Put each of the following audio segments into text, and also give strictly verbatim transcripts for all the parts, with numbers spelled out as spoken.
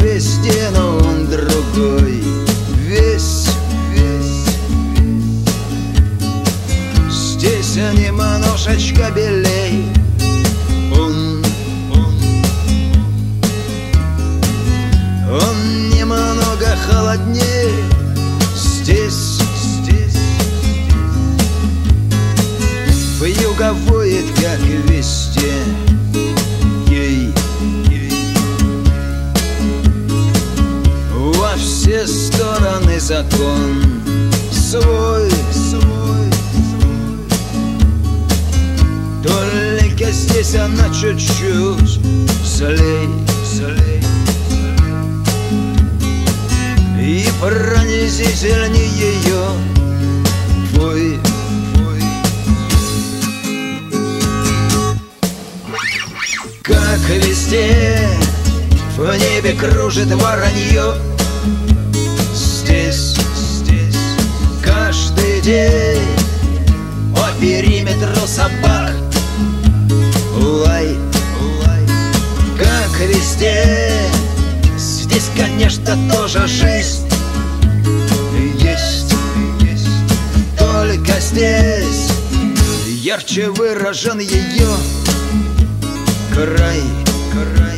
везде, но он другой. Весь, весь, здесь немножечко белей. Он, он, он немного холоднее. Здесь, здесь вьюга воет, как везде. Ей, ей во все стороны закон свой, свой, свой. Только здесь она чуть-чуть злей, злей и пронизительней ее вой, вой. Как везде в небе кружит воронье. Здесь, здесь каждый день по периметру собак лай, лай. Как везде, здесь, конечно, тоже жизнь есть, есть. Только здесь ярче выражен ее край, край.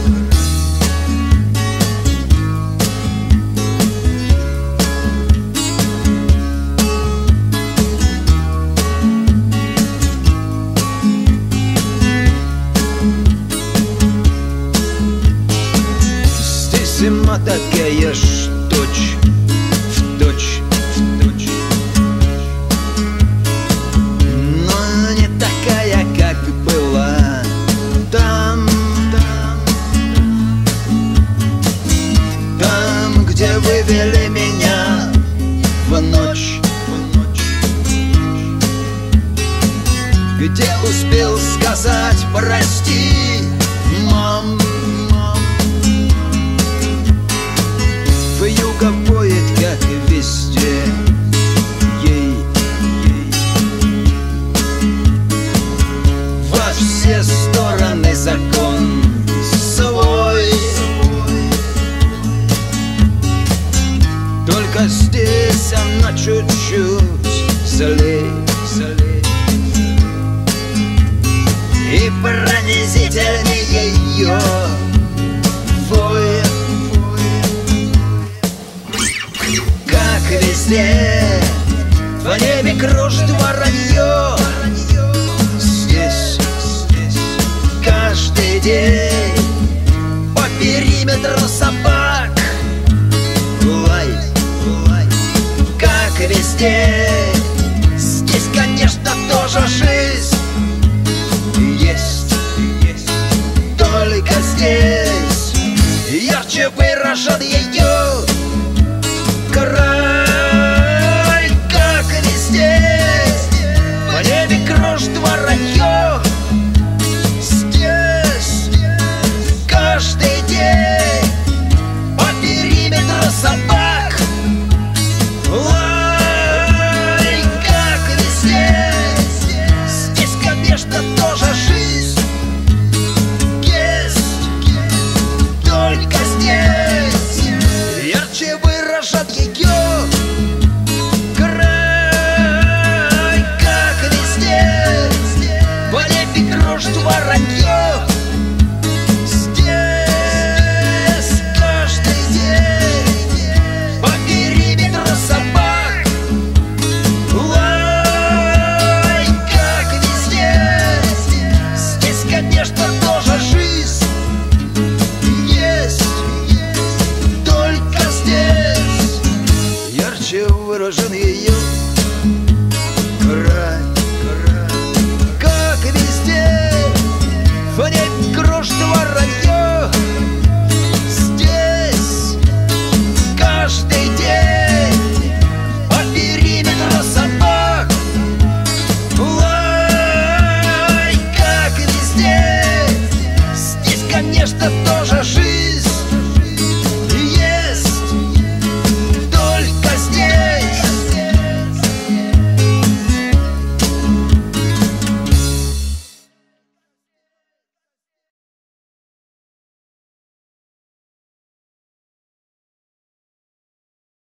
Зима такая ж точь в точь, в точь, но не такая, как была там, там, там, где вывели меня в ночь, в ночь, где успел сказать прости, мам. Вьюга воет, как везде. Ей, ей во все стороны закон свой. Только здесь она чуть-чуть злей, злей и пронизительнее ее воет. Везде в небе кружит воронье. Здесь, здесь каждый день по периметру собак лай, лай. Как везде, здесь, конечно, тоже жизнь есть, есть. Только здесь ярче выражен ее край.